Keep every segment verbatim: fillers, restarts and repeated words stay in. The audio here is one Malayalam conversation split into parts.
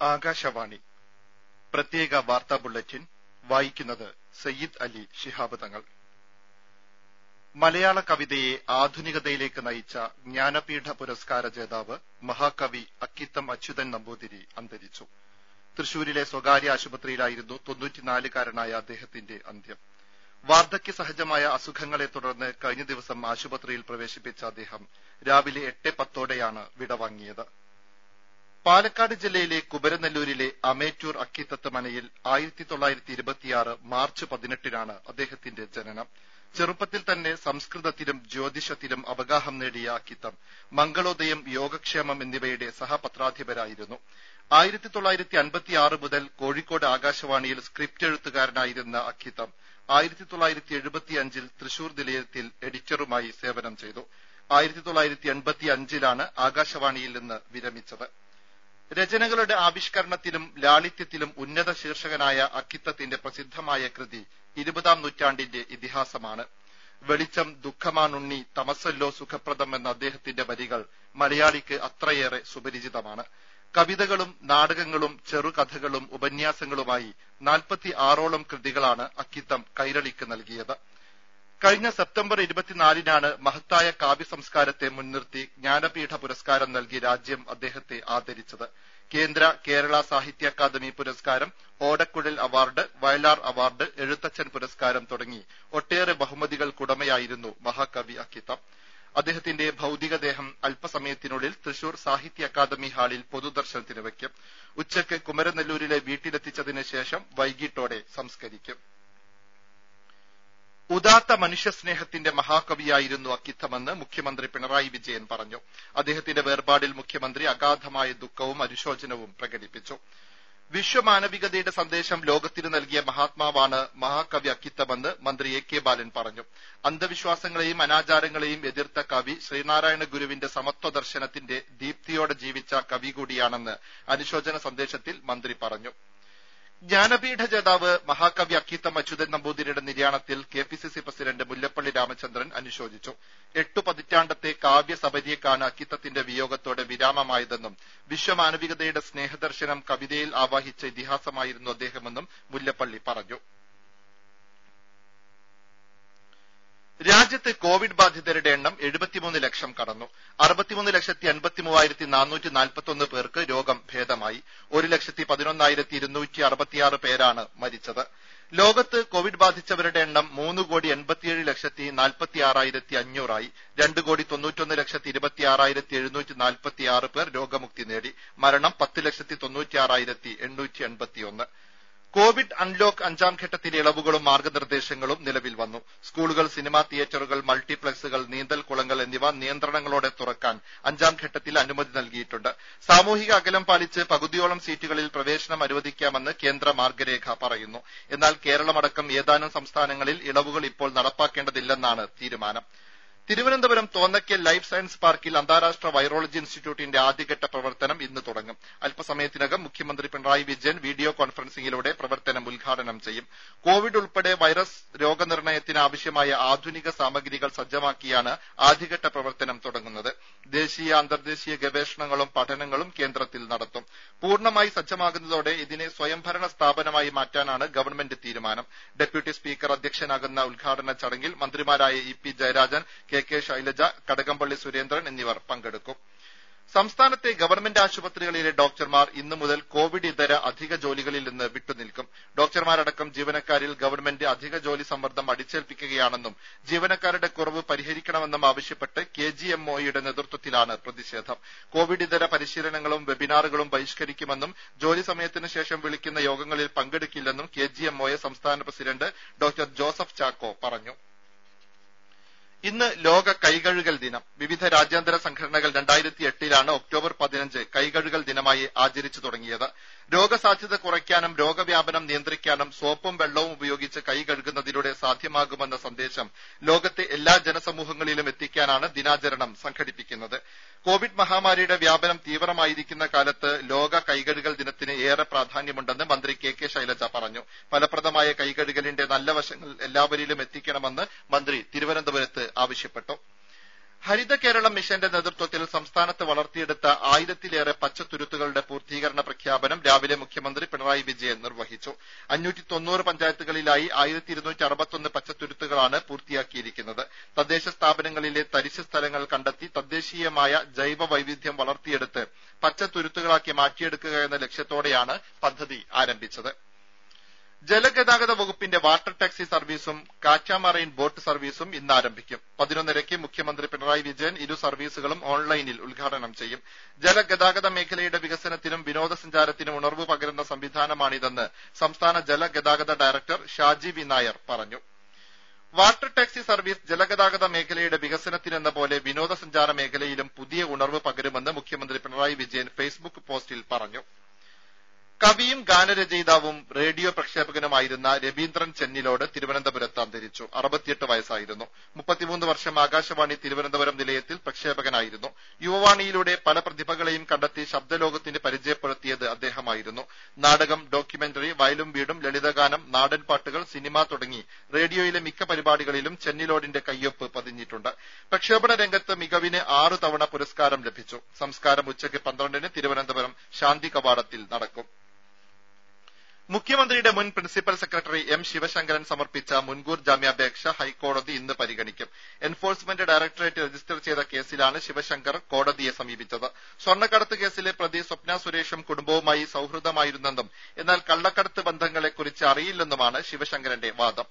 ആകാശവാണി പ്രത്യേക വാർത്താ ബുള്ളറ്റിൻ വായിക്കുന്നത് സയ്യിദ് അലി ശിഹാബ് തങ്ങൾ. മലയാള കവിതയെ ആധുനികതയിലേക്ക് നയിച്ച ജ്ഞാനപീഠ പുരസ്കാര ജേതാവ് മഹാകവി അക്കിത്തം അച്യുതൻ നമ്പൂതിരി അന്തരിച്ചു. തൃശൂരിലെ സ്വകാര്യ ആശുപത്രിയിലായിരുന്നു തൊണ്ണൂറ്റിനാലുകാരനായ അദ്ദേഹത്തിന്റെ അന്ത്യം. വാർദ്ധക്യ സഹജമായ അസുഖങ്ങളെ തുടർന്ന് കഴിഞ്ഞ ദിവസം ആശുപത്രിയിൽ പ്രവേശിപ്പിച്ച അദ്ദേഹം രാവിലെ എട്ട് പത്തോടെയാണ് വിടവാങ്ങിയത്. പാലക്കാട് ജില്ലയിലെ കുമരനെല്ലൂരിലെ അമേറ്റൂർ അക്കിത്തത്ത് മനയിൽ ആയിരത്തി തൊള്ളായിരത്തി ഇരുപത്തിയാറ് മാർച്ച് പതിനെട്ടിനാണ് അദ്ദേഹത്തിന്റെ ജനനം. ചെറുപ്പത്തിൽ തന്നെ സംസ്കൃതത്തിലും ജ്യോതിഷത്തിലും അവഗാഹം നേടിയ അക്കിത്തം മംഗളോദയം, യോഗക്ഷേമം എന്നിവയുടെ സഹപത്രാധിപരായിരുന്നു. ആയിരത്തി തൊള്ളായിരത്തി അൻപത്തിയാറ് മുതൽ കോഴിക്കോട് ആകാശവാണിയിൽ സ്ക്രിപ്റ്റ് എഴുത്തുകാരനായിരുന്ന അക്കിത്തം ആയിരത്തി തൊള്ളായിരത്തി എഴുപത്തിയഞ്ചിൽ തൃശൂർ നിലയത്തിൽ എഡിറ്ററുമായി സേവനം ചെയ്തു. ആയിരത്തി തൊള്ളായിരത്തി എൺപത്തി അഞ്ചിലാണ് ആകാശവാണിയിൽ നിന്ന് വിരമിച്ചത്. രചനകളുടെ ആവിഷ്കരണത്തിലും ലാളിത്യത്തിലും ഉന്നത ശീർഷകനായ അക്കിത്തത്തിന്റെ പ്രസിദ്ധമായ കൃതി ഇരുപതാം നൂറ്റാണ്ടിന്റെ ഇതിഹാസമാണ്. വെളിച്ചം ദുഃഖമാണുണ്ണി, തമസല്ലോ സുഖപ്രദം എന്ന അദ്ദേഹത്തിന്റെ വരികൾ മലയാളിക്ക് അത്രയേറെ സുപരിചിതമാണ്. കവിതകളും നാടകങ്ങളും ചെറുകഥകളും ഉപന്യാസങ്ങളുമായി നാൽപ്പത്തി ആറോളം കൃതികളാണ് അക്കിത്തം കൈരളിക്ക് നൽകിയത്. കഴിഞ്ഞ സെപ്റ്റംബർ ഇരുപത്തിനാലിനാണ് മഹത്തായ കാവ്യ സംസ്കാരത്തെ മുൻനിർത്തി ജ്ഞാനപീഠ പുരസ്കാരം നൽകി രാജ്യം അദ്ദേഹത്തെ ആദരിച്ചത്. കേന്ദ്ര കേരള സാഹിത്യ അക്കാദമി പുരസ്കാരം, ഓടക്കുഴൽ അവാർഡ്, വയലാർ അവാർഡ്, എഴുത്തച്ഛൻ പുരസ്കാരം തുടങ്ങി ഒട്ടേറെ ബഹുമതികൾക്കുടമയായിരുന്നു മഹാകവി അക്കിത്തം. അദ്ദേഹത്തിന്റെ ഭൌതികദേഹം അല്പസമയത്തിനുള്ളിൽ തൃശൂർ സാഹിത്യ അക്കാദമി ഹാളിൽ പൊതുദർശനത്തിന് വയ്ക്കും. ഉച്ചയ്ക്ക് കുമരനെല്ലൂരിലെ വീട്ടിലെത്തിച്ചതിന് ശേഷം വൈകിട്ടോടെ സംസ്കരിക്കും. ഉദാത്ത മനുഷ്യസ്നേഹത്തിന്റെ മഹാകവിയായിരുന്നു അക്കിത്തമെന്ന് മുഖ്യമന്ത്രി പിണറായി വിജയൻ പറഞ്ഞു. അദ്ദേഹത്തിന്റെ വേർപാടിൽ മുഖ്യമന്ത്രി അഗാധമായ ദുഃഖവും അനുശോചനവും പ്രകടിപ്പിച്ചു. വിശ്വമാനവികതയുടെ സന്ദേശം ലോകത്തിന് നൽകിയ മഹാത്മാവാണ് മഹാകവി അക്കിത്തമെന്ന് മന്ത്രി എ കെ ബാലൻ പറഞ്ഞു. അന്ധവിശ്വാസങ്ങളെയും അനാചാരങ്ങളെയും എതിർത്ത കവി ശ്രീനാരായണ ഗുരുവിന്റെ സമത്വ ദർശനത്തിന്റെ ദീപ്തിയോടെ ജീവിച്ച കവി കൂടിയാണെന്ന് അനുശോചന സന്ദേശത്തിൽ മന്ത്രി പറഞ്ഞു. ജ്ഞാനപീഠ ജേതാവ് മഹാകവി അക്കിത്തം അച്യുതൻ നമ്പൂതിരിയുടെ നിര്യാണത്തിൽ K P C C president Mullappally Ramachandran അനുശോചിച്ചു. എട്ടു പതിറ്റാണ്ടത്തെ കാവ്യ സബരിയക്കാണ് അക്കിത്തത്തിന്റെ വിയോഗത്തോടെ വിരാമമായതെന്നും വിശ്വമാനവികതയുടെ സ്നേഹദർശനം കവിതയിൽ ആവാഹിച്ച ഇതിഹാസമായിരുന്നു അദ്ദേഹമെന്നും മുല്ലപ്പള്ളി പറഞ്ഞു. രാജ്യത്ത് കോവിഡ് ബാധിതരുടെ എണ്ണം എഴുപത്തിമൂന്ന് ലക്ഷം കടന്നു. അറുപത്തിമൂന്ന് ലക്ഷത്തി അൻപത്തി മൂവായിരത്തി നാനൂറ്റി നാൽപ്പത്തൊന്ന് പേർക്ക് രോഗം ഭേദമായി. ഒരു ലക്ഷത്തി പതിനൊന്നായിരത്തി ഇരുന്നൂറ്റി അറുപത്തിയാറ് പേരാണ് മരിച്ചത്. ലോകത്ത് കോവിഡ് ബാധിച്ചവരുടെ എണ്ണം മൂന്ന് കോടി എൺപത്തിയേഴ് ലക്ഷത്തി നാൽപ്പത്തി ആറായിരത്തി അഞ്ഞൂറായി. രണ്ട് കോടി തൊണ്ണൂറ്റൊന്ന് ലക്ഷത്തി ഇരുപത്തി ആറായിരത്തി എഴുന്നൂറ്റി നാൽപ്പത്തി ആറ് പേർ രോഗമുക്തി നേടി. മരണം പത്ത് ലക്ഷത്തി തൊണ്ണൂറ്റി ആറായിരത്തി എണ്ണൂറ്റി എൺപത്തിയൊന്ന്. കോവിഡ് അൺലോക്ക് അഞ്ചാം ഘട്ടത്തിലെ ഇളവുകളും മാർഗനിർദ്ദേശങ്ങളും നിലവിൽ വന്നു. സ്കൂളുകൾ, സിനിമാ തിയേറ്ററുകൾ, മൾട്ടിപ്ലക്സുകൾ, നീന്തൽക്കുളങ്ങൾ എന്നിവ നിയന്ത്രണങ്ങളോടെ തുറക്കാൻ അഞ്ചാം ഘട്ടത്തിൽ അനുമതി നൽകിയിട്ടുണ്ട്. സാമൂഹിക അകലം പാലിച്ച് പകുതിയോളം സീറ്റുകളിൽ പ്രവേശനം അനുവദിക്കാമെന്ന് കേന്ദ്ര മാർഗരേഖ പറയുന്നു. എന്നാൽ കേരളമടക്കം ഏതാനും സംസ്ഥാനങ്ങളിൽ ഇളവുകൾ ഇപ്പോൾ നടപ്പാക്കേണ്ടതില്ലെന്നാണ് തീരുമാനം. തിരുവനന്തപുരം തോന്നയ്ക്കൽ ലൈഫ് സയൻസ് പാർക്കിൽ അന്താരാഷ്ട്ര വൈറോളജി ഇൻസ്റ്റിറ്റ്യൂട്ടിന്റെ ആദ്യഘട്ട പ്രവർത്തനം ഇന്ന് തുടങ്ങും. അല്പസമയത്തിനകം മുഖ്യമന്ത്രി പിണറായി വിജയൻ വീഡിയോ കോൺഫറൻസിംഗിലൂടെ പ്രവർത്തനം ഉദ്ഘാടനം ചെയ്യും. കോവിഡ് ഉൾപ്പെടെ വൈറസ് രോഗനിർണയത്തിന് ആവശ്യമായ ആധുനിക സാമഗ്രികൾ സജ്ജമാക്കിയാണ് ആദ്യഘട്ട പ്രവർത്തനം തുടങ്ങുന്നത്. ദേശീയ അന്തർദേശീയ ഗവേഷണങ്ങളും പഠനങ്ങളും കേന്ദ്രത്തിൽ നടത്തും. പൂർണ്ണമായി സജ്ജമാകുന്നതോടെ ഇതിനെ സ്വയംഭരണ സ്ഥാപനമായി മാറ്റാനാണ് ഗവൺമെന്റ് തീരുമാനം. ഡെപ്യൂട്ടി സ്പീക്കർ അധ്യക്ഷനാകുന്ന ഉദ്ഘാടന ചടങ്ങിൽ മന്ത്രിമാരായ E P Jayarajan, K K Shailaja, Kadakampally Surendran എന്നിവർ പങ്കെടുക്കും. സംസ്ഥാനത്തെ ഗവൺമെന്റ് ആശുപത്രികളിലെ ഡോക്ടർമാർ ഇന്നു മുതൽ കോവിഡ് ഇതര അധിക ജോലികളിൽ നിന്ന് വിട്ടുനിൽക്കും. ഡോക്ടർമാരടക്കം ജീവനക്കാരിൽ ഗവൺമെന്റ് അധിക ജോലി സമ്മർദ്ദം അടിച്ചേൽപ്പിക്കുകയാണെന്നും ജീവനക്കാരുടെ കുറവ് പരിഹരിക്കണമെന്നും ആവശ്യപ്പെട്ട് കെ ജി എം ഒയുടെ നേതൃത്വത്തിലാണ് പ്രതിഷേധം. കോവിഡ് ഇതര പരിശീലനങ്ങളും വെബിനാറുകളും ബഹിഷ്കരിക്കുമെന്നും ജോലി സമയത്തിന് ശേഷം വിളിക്കുന്ന യോഗങ്ങളിൽ പങ്കെടുക്കില്ലെന്നും കെ ജി എം ഒയെ സംസ്ഥാന പ്രസിഡന്റ് ഡോക്ടർ ജോസഫ് ചാക്കോ പറഞ്ഞു. ഇന്ന് ലോക കൈകഴുകൽ ദിനം. വിവിധ രാജ്യാന്തര സംഘടനകൾ രണ്ടായിരത്തി എട്ടിലാണ് ഒക്ടോബർ പതിനഞ്ച് കൈകഴുകൽ ദിനമായി ആചരിച്ചു തുടങ്ങിയത്. രോഗസാധ്യത കുറയ്ക്കാനും രോഗവ്യാപനം നിയന്ത്രിക്കാനും സോപ്പും വെള്ളവും ഉപയോഗിച്ച് കൈ കഴുകുന്നതിലൂടെ സാധ്യമാകുമെന്ന സന്ദേശം ലോകത്തെ എല്ലാ ജനസമൂഹങ്ങളിലും എത്തിക്കാനാണ് ദിനാചരണം സംഘടിപ്പിക്കുന്നത്. കോവിഡ് മഹാമാരിയുടെ വ്യാപനം തീവ്രമായിരിക്കുന്ന കാലത്ത് ലോക കൈകഴുകൽ ദിനത്തിന് ഏറെ പ്രാധാന്യമുണ്ടെന്ന് മന്ത്രി കെ കെ ശൈലജ പറഞ്ഞു. ഫലപ്രദമായ കൈകഴുകലിന്റെ നല്ല വശങ്ങൾ എല്ലാവരിലും എത്തിക്കണമെന്ന് മന്ത്രി തിരുവനന്തപുരത്ത് ആവശ്യപ്പെട്ടു. ഹരിത കേരളം മിഷന്റെ നേതൃത്വത്തിൽ സംസ്ഥാനത്ത് വളർത്തിയെടുത്ത ആയിരത്തിലേറെ പച്ചത്തുരുത്തുകളുടെ പൂർത്തീകരണ പ്രഖ്യാപനം രാവിലെ മുഖ്യമന്ത്രി പിണറായി വിജയൻ നിർവഹിച്ചു. അഞ്ഞൂറ്റി തൊണ്ണൂറ് പഞ്ചായത്തുകളിലായി ആയിരത്തി ഇരുന്നൂറ്റി അറുപത്തൊന്ന് പച്ചത്തുരുത്തുകളാണ് പൂർത്തിയാക്കിയിരിക്കുന്നത്. തദ്ദേശ സ്ഥാപനങ്ങളിലെ തരിശ് സ്ഥലങ്ങൾ കണ്ടെത്തി തദ്ദേശീയമായ ജൈവ വൈവിധ്യം വളർത്തിയെടുത്ത് പച്ചത്തുരുത്തുകളാക്കി മാറ്റിയെടുക്കുക എന്ന ലക്ഷ്യത്തോടെയാണ് പദ്ധതി ആരംഭിച്ചത്. ജലഗതാഗത വകുപ്പിന്റെ വാട്ടർ ടാക്സി സർവീസും കാറ്റാമറൈൻ ബോട്ട് സർവീസും ഇന്ന് ആരംഭിക്കും. പതിനൊന്നരയ്ക്ക് മുഖ്യമന്ത്രി പിണറായി വിജയൻ ഇരു സർവീസുകളും ഓൺലൈനിൽ ഉദ്ഘാടനം ചെയ്യും. ജലഗതാഗത മേഖലയുടെ വികസനത്തിനും വിനോദസഞ്ചാരത്തിനും ഉണർവ് പകരുന്ന സംവിധാനമാണിതെന്ന് സംസ്ഥാന ജലഗതാഗത ഡയറക്ടർ ഷാജി വി നായർ പറഞ്ഞു. വാട്ടർ ടാക്സി സർവീസ് ജലഗതാഗത മേഖലയുടെ വികസനത്തിനെന്ന പോലെ വിനോദസഞ്ചാര മേഖലയിലും പുതിയ ഉണർവ് പകരുമെന്ന് മുഖ്യമന്ത്രി പിണറായി വിജയൻ ഫേസ്ബുക്ക് പോസ്റ്റിൽ പറഞ്ഞു. കവിയും ഗാനരചയിതാവും റേഡിയോ പ്രക്ഷേപകനുമായിരുന്ന രവീന്ദ്രൻ ചെന്നിലോട് തിരുവനന്തപുരത്ത് അന്തരിച്ചു. അറുപത്തിയെട്ട് വയസ്സായിരുന്നു. മുപ്പത്തിമൂന്ന് വർഷം ആകാശവാണി തിരുവനന്തപുരം നിലയത്തിൽ പ്രക്ഷേപകനായിരുന്നു. യുവവാണിയിലൂടെ പല പ്രതിഭകളെയും കണ്ടെത്തി ശബ്ദലോകത്തിന് പരിചയപ്പെടുത്തിയത് അദ്ദേഹമായിരുന്നു. നാടകം, ഡോക്യുമെന്ററി, വയലും വീടും, ലളിതഗാനം, നാടൻ പാട്ടുകൾ, സിനിമ തുടങ്ങി റേഡിയോയിലെ മിക്ക പരിപാടികളിലും ചെന്നിലോടിന്റെ കയ്യൊപ്പ് പതിഞ്ഞിട്ടുണ്ട്. പ്രക്ഷേപണ രംഗത്ത് മികവിന് ആറു തവണ പുരസ്കാരം ലഭിച്ചു. സംസ്കാരം ഉച്ചയ്ക്ക് പന്ത്രണ്ടിന് തിരുവനന്തപുരം ശാന്തി കവാടത്തിൽ നടക്കും. മുഖ്യമന്ത്രിയുടെ മുൻ പ്രിൻസിപ്പൽ സെക്രട്ടറി എം ശിവശങ്കരൻ സമർപ്പിച്ച മുൻകൂർ ജാമ്യാപേക്ഷ ഹൈക്കോടതി ഇന്ന് പരിഗണിക്കും. എൻഫോഴ്സ്മെന്റ് ഡയറക്ടറേറ്റ് രജിസ്റ്റർ ചെയ്ത കേസിലാണ് ശിവശങ്കർ കോടതിയെ സമീപിച്ചത്. സ്വർണ്ണക്കടത്ത് കേസിലെ പ്രതി സ്വപ്ന സുരേഷും കുടുംബവുമായി സൌഹൃദമായിരുന്നെന്നും എന്നാൽ കള്ളക്കടത്ത് ബന്ധങ്ങളെക്കുറിച്ച് അറിയില്ലെന്നുമാണ് ശിവശങ്കരന്റെ വാദം.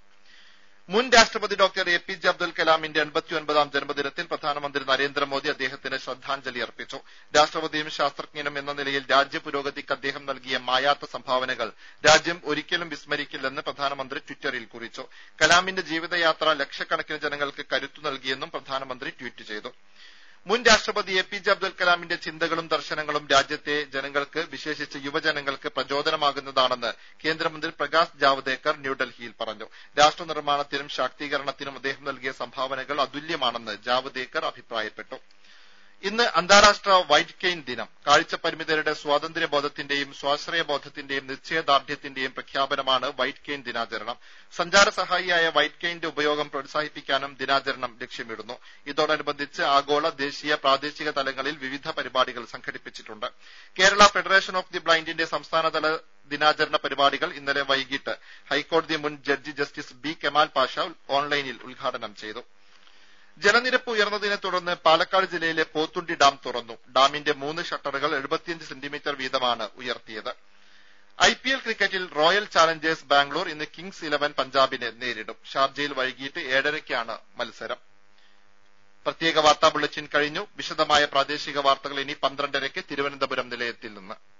മുൻ രാഷ്ട്രപതി doctor A P J Abdul കലാമിന്റെ എൺപത്തിയൊൻപതാം ജന്മദിനത്തിൽ പ്രധാനമന്ത്രി നരേന്ദ്രമോദി അദ്ദേഹത്തിന് ശ്രദ്ധാഞ്ജലി അർപ്പിച്ചു. രാഷ്ട്രപതിയും ശാസ്ത്രജ്ഞനും എന്ന നിലയിൽ രാജ്യപുരോഗതിക്ക് അദ്ദേഹം നൽകിയ മായാത്ത സംഭാവനകൾ രാജ്യം ഒരിക്കലും വിസ്മരിക്കില്ലെന്ന് പ്രധാനമന്ത്രി ട്വിറ്ററിൽ കുറിച്ചു. കലാമിന്റെ ജീവിതയാത്ര ലക്ഷക്കണക്കിന് ജനങ്ങൾക്ക് കരുത്തു നൽകിയെന്നും പ്രധാനമന്ത്രി ട്വീറ്റ് ചെയ്തു. മുൻ രാഷ്ട്രപതി എ പി ജെ അബ്ദുൽ കലാമിന്റെ ചിന്തകളും ദർശനങ്ങളും രാജ്യത്തെ ജനങ്ങൾക്ക്, വിശേഷിച്ച് യുവജനങ്ങൾക്ക് പ്രചോദനമാകുന്നതാണെന്ന് കേന്ദ്രമന്ത്രി പ്രകാശ് ജാവ്ദേക്കർ ന്യൂഡൽഹിയിൽ പറഞ്ഞു. രാഷ്ട്ര നിർമ്മാണത്തിനും ശാക്തീകരണത്തിനും അദ്ദേഹം നൽകിയ സംഭാവനകൾ അതുല്യമാണെന്ന് ജാവ്ദേക്കർ അഭിപ്രായപ്പെട്ടു. ഇന്ന് അന്താരാഷ്ട്ര വൈറ്റ് കെയിൻ ദിനം. കാഴ്ചപരിമിതരുടെ സ്വാതന്ത്ര്യബോധത്തിന്റെയും സ്വാശ്രയബോധത്തിന്റെയും നിശ്ചയദാർഢ്യത്തിന്റെയും പ്രഖ്യാപനമാണ് വൈറ്റ് കെയിൻ ദിനാചരണം. സഞ്ചാര സഹായിയായ വൈറ്റ് കെയിന്റെ ഉപയോഗം പ്രോത്സാഹിപ്പിക്കാനും ദിനാചരണം ലക്ഷ്യമിടുന്നു. ഇതോടനുബന്ധിച്ച് ആഗോള, ദേശീയ, പ്രാദേശിക തലങ്ങളിൽ വിവിധ പരിപാടികൾ സംഘടിപ്പിച്ചിട്ടുണ്ട്. കേരള ഫെഡറേഷൻ ഓഫ് ദി ബ്ലൈൻഡിന്റെ സംസ്ഥാനതല ദിനാചരണ പരിപാടികൾ ഇന്നലെ വൈകിട്ട് ഹൈക്കോടതി മുൻ judge justice B Kemal Pasha ഓൺലൈനിൽ ഉദ്ഘാടനം ചെയ്തു. ജലനിരപ്പ് ഉയർന്നതിനെ തുടർന്ന് പാലക്കാട് ജില്ലയിലെ പോത്തുണ്ടി ഡാം തുറന്നു. ഡാമിന്റെ മൂന്ന് ഷട്ടറുകൾ എഴുപത്തിയഞ്ച് സെന്റിമീറ്റർ വീതമാണ് ഉയർത്തിയത്. ഐ പി എൽ ക്രിക്കറ്റിൽ റോയൽ ചാലഞ്ചേഴ്സ് ബാംഗ്ലൂർ ഇന്ന് കിങ്സ് ഇലവൻ പഞ്ചാബിനെ നേരിടും. ഷാർജയിൽ വൈകിട്ട് ഏഴരയ്ക്കാണ് മത്സരം. പ്രത്യേക വാർത്താ ബുള്ളറ്റിൻ കഴിഞ്ഞു. വിശദമായ പ്രാദേശിക വാർത്തകൾ ഇനി പന്ത്രണ്ടരയ്ക്ക് തിരുവനന്തപുരം നിലയത്തിൽ നിന്ന്.